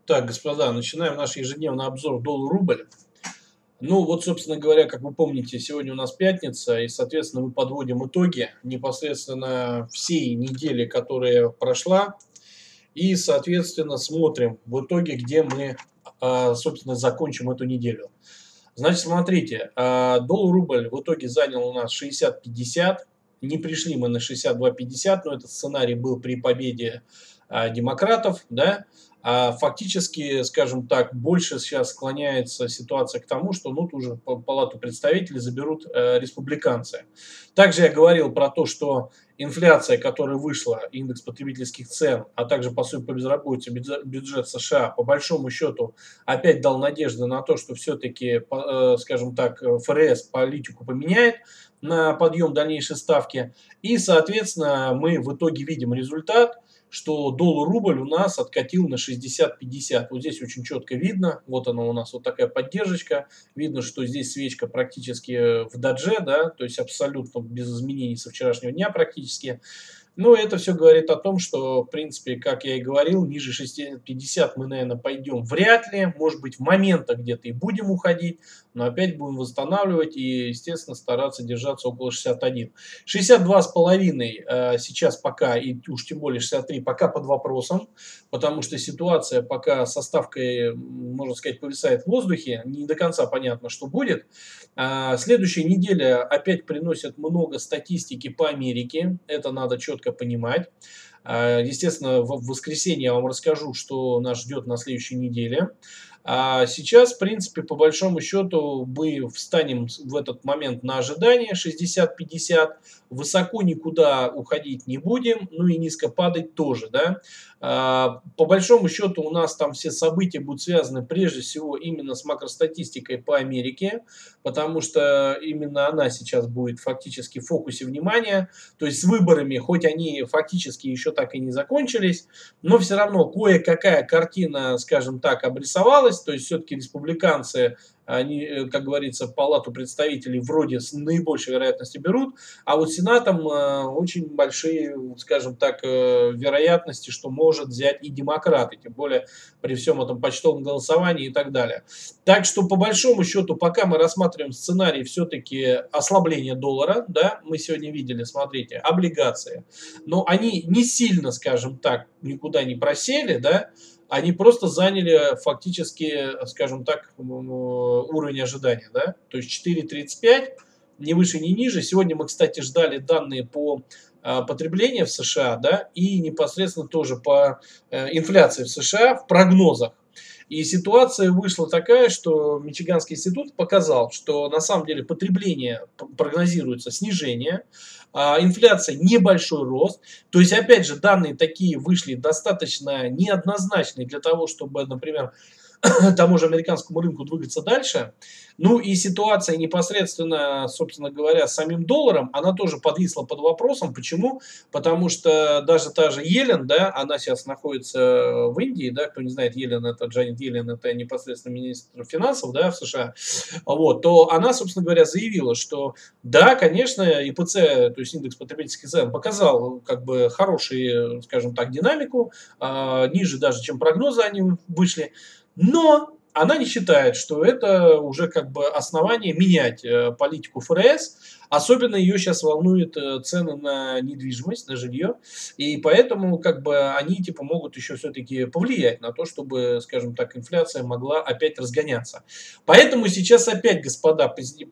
Так, господа, начинаем наш ежедневный обзор доллар-рубль. Ну, вот, собственно говоря, как вы помните, сегодня у нас пятница, и, соответственно, мы подводим итоги непосредственно всей недели, которая прошла, и, соответственно, смотрим в итоге, где мы, собственно, закончим эту неделю. Значит, смотрите, доллар-рубль в итоге занял у нас 60.50, не пришли мы на 62.50, но этот сценарий был при победе демократов, да. Фактически, скажем так, больше сейчас склоняется ситуация к тому, что ну, уже Палату представителей заберут республиканцы. Также я говорил про то, что инфляция, которая вышла, индекс потребительских цен, а также пособие по безработице, бюджет США, по большому счету, опять дал надежды на то, что все-таки, скажем так, ФРС политику поменяет на подъем дальнейшей ставки. И, соответственно, мы в итоге видим результат, что доллар-рубль у нас откатил на 60.50. Вот здесь очень четко видно, вот она у нас вот такая поддержка. Видно, что здесь свечка практически в додже, да, то есть абсолютно без изменений со вчерашнего дня практически. Но это все говорит о том, что, в принципе, как я и говорил, ниже 60-50 мы, наверное, пойдем вряд ли. Может быть, в моментах где-то и будем уходить, но опять будем восстанавливать и, естественно, стараться держаться около 61. 62,5 сейчас пока, и уж тем более 63, пока под вопросом, потому что ситуация пока со ставкой, можно сказать, повисает в воздухе. Не до конца понятно, что будет. Следующая неделя опять приносит много статистики по Америке. Это надо четко понимать. Естественно, в воскресенье я вам расскажу, что нас ждет на следующей неделе. А сейчас, в принципе, по большому счету, мы встанем в этот момент на ожидание 60-50. Высоко никуда уходить не будем, ну и низко падать тоже, да. По большому счету у нас там все события будут связаны прежде всего именно с макростатистикой по Америке, потому что именно она сейчас будет фактически в фокусе внимания. То есть с выборами, хоть они фактически еще так и не закончились, но все равно кое-какая картина, скажем так, обрисовалась. То есть все-таки республиканцы, они, как говорится, Палату представителей вроде с наибольшей вероятностью берут, а вот Сенатом очень большие, скажем так, вероятности, что может взять и демократы, тем более при всем этом почтовом голосовании и так далее. Так что по большому счету, пока мы рассматриваем сценарий все-таки ослабления доллара, да, мы сегодня видели, смотрите, облигации, но они не сильно, скажем так, никуда не просели, да, они просто заняли фактически, скажем так, уровень ожидания, да, то есть 4,35, ни выше, ни ниже. Сегодня мы, кстати, ждали данные по потреблению в США, да, и непосредственно тоже по инфляции в США в прогнозах. И ситуация вышла такая, что Мичиганский институт показал, что на самом деле потребление прогнозируется снижение, инфляция небольшой рост. То есть, опять же, данные такие вышли достаточно неоднозначные для того, чтобы, например, тому же американскому рынку двигаться дальше. Ну и ситуация непосредственно, собственно говоря, с самим долларом, она тоже подвисла под вопросом. Почему? Потому что даже та же Йеллен, да, она сейчас находится в Индии, да, кто не знает, Йеллен, это Джанет Йеллен, это непосредственно министр финансов, да, в США, вот, то она, собственно говоря, заявила, что да, конечно, ИПЦ, то есть индекс потребительских цен, показал как бы хорошую, скажем так, динамику, ниже даже, чем прогнозы они вышли, но она не считает, что это уже как бы основание менять политику ФРС. Особенно ее сейчас волнуют цены на недвижимость, на жилье. И поэтому как бы они типа могут еще все-таки повлиять на то, чтобы, скажем так, инфляция могла опять разгоняться. Поэтому сейчас опять, господа,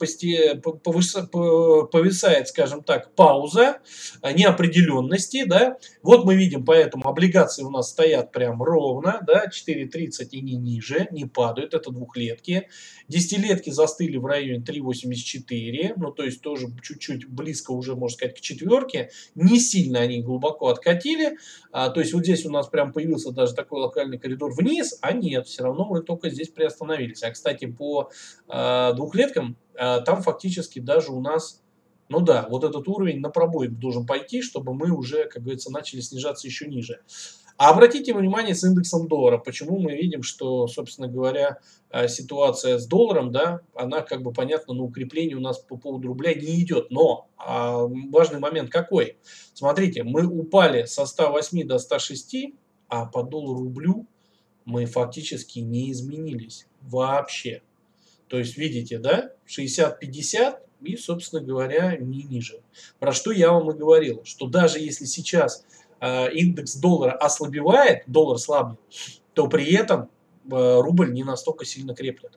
повисает, скажем так, пауза неопределенности. Да? Вот мы видим, поэтому облигации у нас стоят прям ровно, да, 4,30 и не ниже, не падают, это двухлетки. Десятилетки застыли в районе 3,84, ну то есть тоже чуть-чуть близко уже, можно сказать, к четверке. Не сильно они глубоко откатили, то есть вот здесь у нас прям появился даже такой локальный коридор вниз, а нет, все равно мы только здесь приостановились. А, кстати, по двухлеткам там фактически даже у нас, ну да, вот этот уровень на пробой должен пойти, чтобы мы уже, как говорится, начали снижаться еще ниже. А обратите внимание с индексом доллара, почему мы видим, что, собственно говоря, ситуация с долларом, да, она как бы понятно на укрепление у нас по поводу рубля не идет. Но важный момент какой? Смотрите, мы упали со 108 до 106, а по доллару рублю Мы фактически не изменились вообще. То есть, видите, да, 60-50 и, собственно говоря, не ниже. Про что я вам и говорил, что даже если сейчас индекс доллара ослабевает, доллар слабнет, то при этом рубль не настолько сильно крепнет.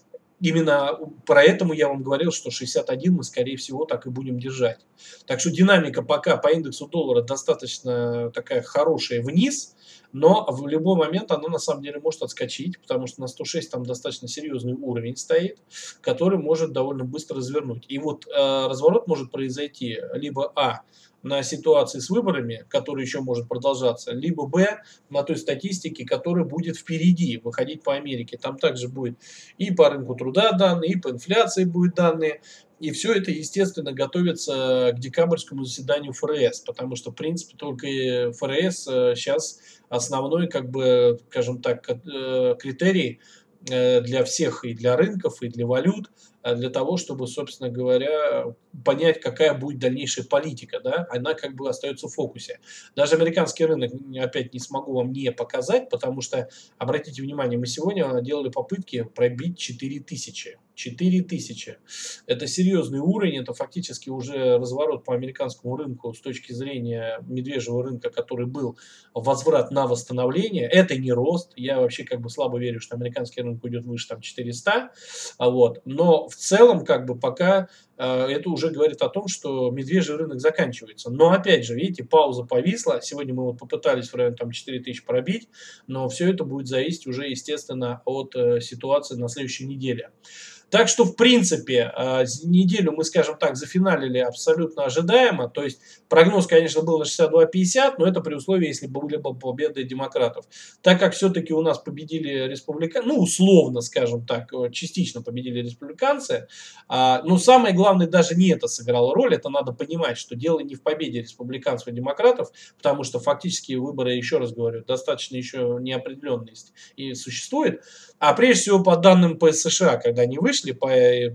Именно поэтому я вам говорил, что 61 мы, скорее всего, так и будем держать. Так что динамика пока по индексу доллара достаточно такая хорошая вниз, но в любой момент она на самом деле может отскочить, потому что на 106 там достаточно серьезный уровень стоит, который может довольно быстро развернуть. И вот разворот может произойти либо на ситуации с выборами, который еще может продолжаться, либо на той статистике, которая будет впереди, выходить по Америке. Там также будет и по рынку труда данные, и по инфляции будут данные. И все это, естественно, готовится к декабрьскому заседанию ФРС, потому что, в принципе, только ФРС сейчас основной, как бы, скажем так, критерий для всех, и для рынков, и для валют, для того, чтобы, собственно говоря, понять, какая будет дальнейшая политика, да, она как бы остается в фокусе. Даже американский рынок, опять не смогу вам не показать, потому что, обратите внимание, мы сегодня делали попытки пробить 4000. 4000. Это серьезный уровень, это фактически уже разворот по американскому рынку с точки зрения медвежьего рынка, который был возврат на восстановление. Это не рост, я вообще как бы слабо верю, что американский рынок уйдет выше там 400, вот. Но в целом как бы пока это уже говорит о том, что медвежий рынок заканчивается. Но опять же, видите, пауза повисла. Сегодня мы вот попытались в районе там 4000 пробить, но все это будет зависеть уже, естественно, от ситуации на следующей неделе. Так что, в принципе, неделю мы, скажем так, зафиналили абсолютно ожидаемо. То есть прогноз, конечно, был на 62-50, но это при условии, если были бы победы демократов. Так как все-таки у нас победили республиканцы, ну, условно, скажем так, частично победили республиканцы, но самое главное даже не это сыграло роль. Это надо понимать, что дело не в победе республиканцев и демократов, потому что фактически выборы, еще раз говорю, достаточно еще неопределенность и существует. А прежде всего по данным по США, когда они вышли по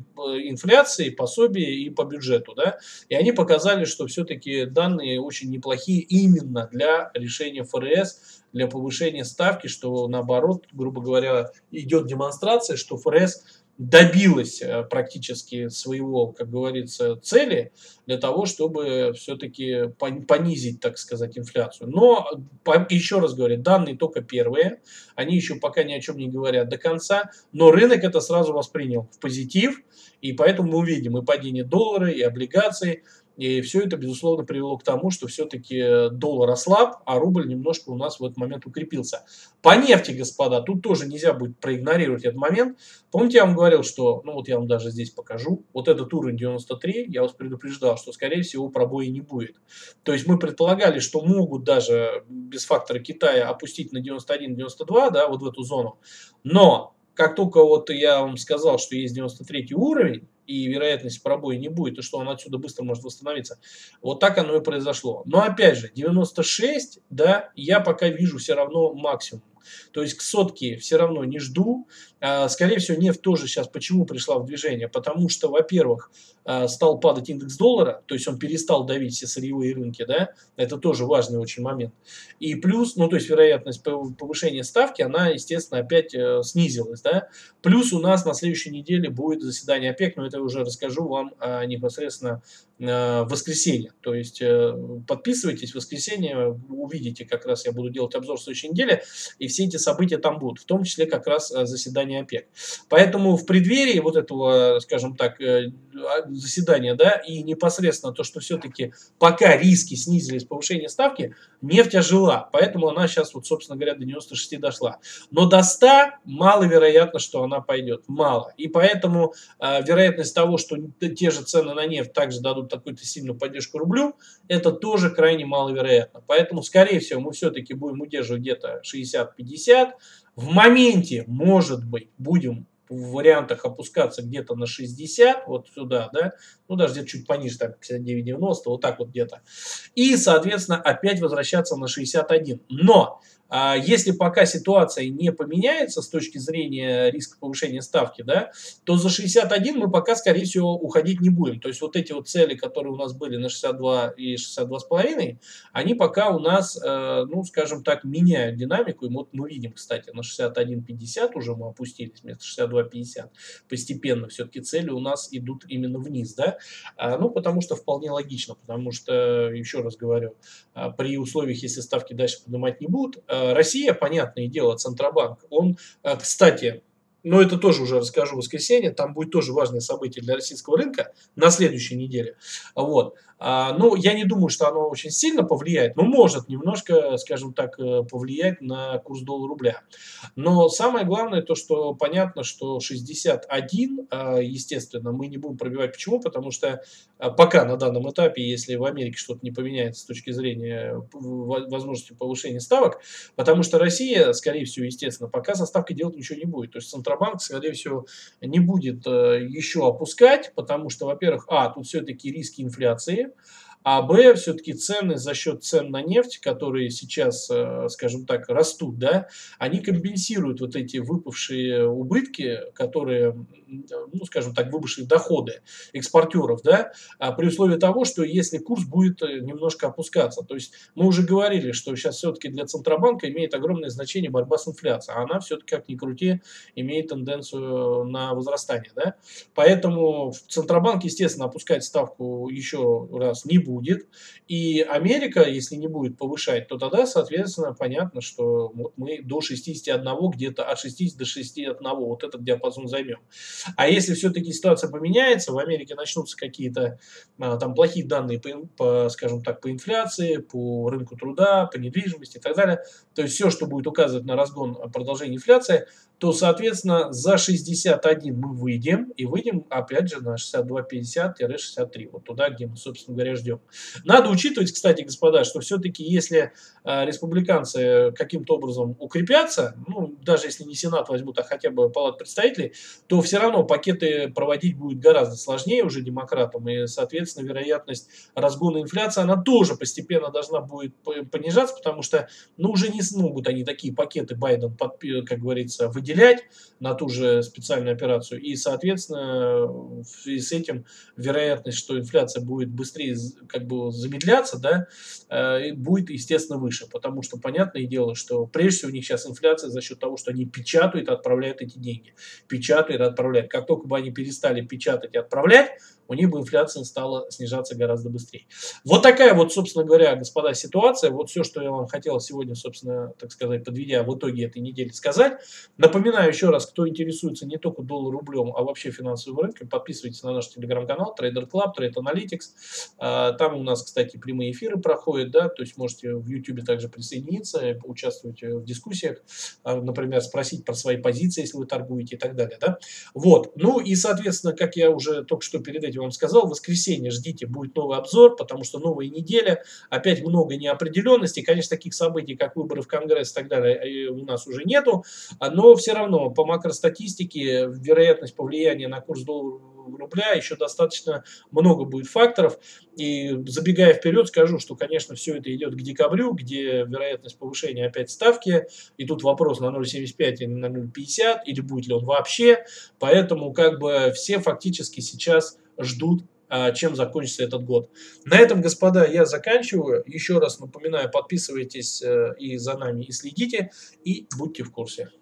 инфляции, пособии и по бюджету, да, и они показали, что все-таки данные очень неплохие именно для решения ФРС, для повышения ставки, что наоборот, грубо говоря, идет демонстрация, что ФРС добилась практически своего, как говорится, цели для того, чтобы все-таки понизить, так сказать, инфляцию. Но, еще раз говорю, данные только первые, они еще пока ни о чем не говорят до конца, но рынок это сразу воспринял в позитив, и поэтому мы увидим и падение доллара, и облигаций. И все это, безусловно, привело к тому, что все-таки доллар ослаб, а рубль немножко у нас в этот момент укрепился. По нефти, господа, тут тоже нельзя будет проигнорировать этот момент. Помните, я вам говорил, что, ну вот я вам даже здесь покажу, вот этот уровень 93, я вас предупреждал, что, скорее всего, пробоя не будет. То есть мы предполагали, что могут даже без фактора Китая опустить на 91-92, да, вот в эту зону. Но как только вот я вам сказал, что есть 93 уровень, и вероятность пробоя не будет, и что он отсюда быстро может восстановиться. Вот так оно и произошло. Но опять же, 96, да, я пока вижу все равно максимум. То есть к сотке все равно не жду. Скорее всего, нефть тоже сейчас почему пришла в движение? Потому что, во-первых, стал падать индекс доллара, то есть он перестал давить все сырьевые рынки, да, это тоже важный очень момент. И плюс, ну то есть вероятность повышения ставки, она, естественно, опять снизилась, да. Плюс у нас на следующей неделе будет заседание ОПЕК, но это я уже расскажу вам непосредственно в воскресенье. То есть подписывайтесь, в воскресенье увидите, как раз я буду делать обзор в следующей неделе, и все эти события там будут, в том числе как раз заседание ОПЕК. Поэтому в преддверии вот этого, скажем так, заседания, да, и непосредственно то, что все-таки пока риски снизились повышение ставки, нефть ожила, поэтому она сейчас, вот, собственно говоря, до 96 дошла. Но до 100 маловероятно, что она пойдет, мало. И поэтому вероятность того, что те же цены на нефть также дадут такую-то сильную поддержку рублю, это тоже крайне маловероятно. Поэтому, скорее всего, мы все-таки будем удерживать где-то 60-50. В моменте, может быть, будем в вариантах опускаться где-то на 60, вот сюда, да, ну даже где-то чуть пониже, так, 59-90, вот так вот где-то. И, соответственно, опять возвращаться на 61. Но Если пока ситуация не поменяется с точки зрения риска повышения ставки, да, то за 61 мы пока, скорее всего, уходить не будем. То есть вот эти вот цели, которые у нас были на 62 и 62,5, они пока у нас, ну, скажем так, меняют динамику. И вот мы видим, кстати, на 61,50 уже мы опустились вместо 62,50. Постепенно все-таки цели у нас идут именно вниз, да. Ну, потому что вполне логично, потому что, еще раз говорю, при условиях, если ставки дальше поднимать не будут, Россия, понятное дело, Центробанк, он, кстати, но это тоже уже расскажу в воскресенье, там будет тоже важное событие для российского рынка на следующей неделе. Вот. Ну, я не думаю, что оно очень сильно повлияет, но может немножко, скажем так, повлиять на курс доллара-рубля. Но самое главное то, что понятно, что 61, естественно, мы не будем пробивать. Почему? Потому что пока на данном этапе, если в Америке что-то не поменяется с точки зрения возможности повышения ставок, потому что Россия, скорее всего, естественно, пока со ставкой делать ничего не будет. То есть Центробанк, скорее всего, не будет еще опускать, потому что, во-первых, тут все-таки риски инфляции, а б, все-таки цены за счет цен на нефть, которые сейчас, скажем так, растут, да, они компенсируют вот эти выпавшие убытки, которые, ну, скажем так, выпавшие доходы экспортеров, да, при условии того, что если курс будет немножко опускаться. То есть мы уже говорили, что сейчас все-таки для Центробанка имеет огромное значение борьба с инфляцией. А она все-таки, как ни крути, имеет тенденцию на возрастание, да. Поэтому Центробанк, естественно, опускать ставку еще раз не будет. И Америка, если не будет повышать, то тогда, соответственно, понятно, что вот мы до 61, где-то от 60 до 61, вот этот диапазон займем. А если все-таки ситуация поменяется, в Америке начнутся какие-то там плохие данные скажем так, по инфляции, по рынку труда, по недвижимости и так далее, то есть все, что будет указывать на разгон продолжения инфляции, то, соответственно, за 61 мы выйдем, и выйдем, опять же, на 62,50-63, вот туда, где мы, собственно говоря, ждем. Надо учитывать, кстати, господа, что все-таки, если республиканцы каким-то образом укрепятся, ну, даже если не Сенат возьмут, а хотя бы Палату представителей, то все равно пакеты проводить будет гораздо сложнее уже демократам, и, соответственно, вероятность разгона инфляции, она тоже постепенно должна будет понижаться, потому что, ну, уже не смогут они такие пакеты Байден, как говорится, выделять на ту же специальную операцию. И, соответственно, в связи с этим вероятность, что инфляция будет быстрее как бы замедляться, да, будет, естественно, выше. Потому что, понятное дело, что прежде всего у них сейчас инфляция за счет того, что они печатают и отправляют эти деньги. Печатают и отправляют. Как только бы они перестали печатать и отправлять, у них бы инфляция стала снижаться гораздо быстрее. Вот такая вот, собственно говоря, господа, ситуация. Вот все, что я вам хотел сегодня, собственно, так сказать, подведя в итоге этой недели сказать. Напоминаю еще раз, кто интересуется не только доллар-рублем, а вообще финансовым рынком, подписывайтесь на наш телеграм-канал Trader Club, Trade Analytics. Там у нас, кстати, прямые эфиры проходят, да, то есть можете в YouTube также присоединиться, участвовать в дискуссиях, например, спросить про свои позиции, если вы торгуете и так далее, да. Вот, ну и, соответственно, как я уже только что перед этим вам сказал, в воскресенье ждите, будет новый обзор, потому что новая неделя, опять много неопределенностей, конечно, таких событий, как выборы в Конгресс и так далее, у нас уже нету, но все равно по макростатистике вероятность повлияния на курс доллара-рубля еще достаточно много будет факторов. И забегая вперед, скажу, что, конечно, все это идет к декабрю, где вероятность повышения опять ставки. И тут вопрос на 0,75 или на 0,50, или будет ли он вообще. Поэтому как бы все фактически сейчас ждут, чем закончится этот год. На этом, господа, я заканчиваю. Еще раз напоминаю, подписывайтесь и за нами, и следите, и будьте в курсе.